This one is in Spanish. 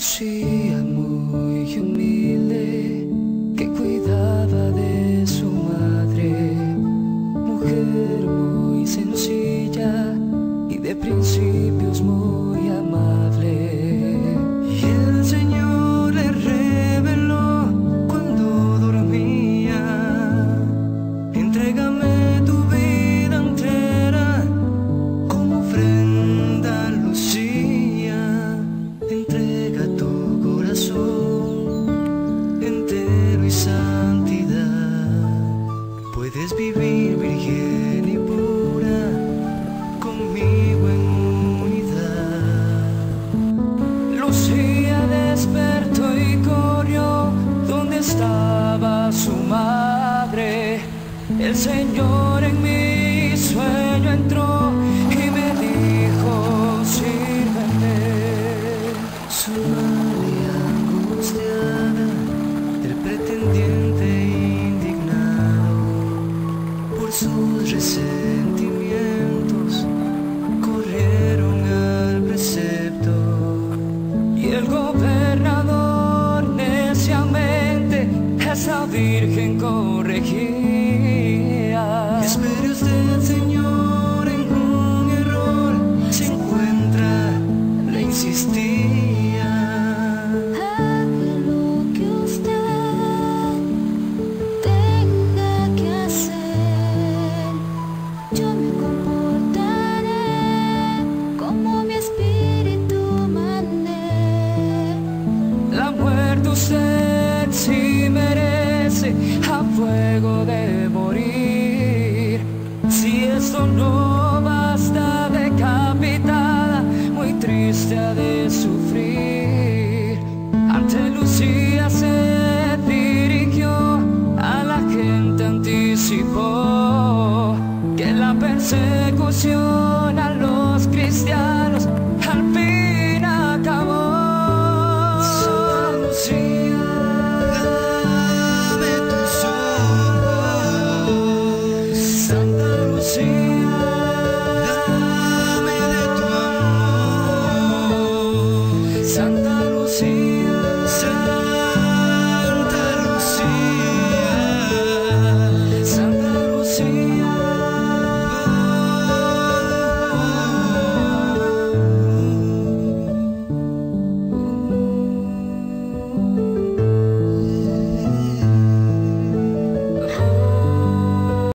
Lucía muy humilde, que cuidaba de su madre, mujer muy sencilla y de principios muy amable. Y el Señor le reveló cuando dormía: entrégame tu vida entera como ofrenda, Lucía. Entrega tu corazón entero y santidad. Puedes vivir virgen y pura conmigo en unidad. Lucía despertó y corrió donde estaba su madre. El Señor en mi sueño entró y me dijo: sírveme. Su madre angustiada, el pretendiente indignado por sus resentimientos, corrieron al precepto. Y el gobernador neciamente esa virgen corregía. Espere usted, Señor, en un error se encuentra, le insistía. Haga lo que usted tenga que hacer. Yo me comportaré como mi espíritu mande. La muerte usted sí merece, a fuego de morir. Si esto no basta, decapitada, muy triste ha de sufrir. Ante Lucía se dirigió, a la gente anticipó que la persecución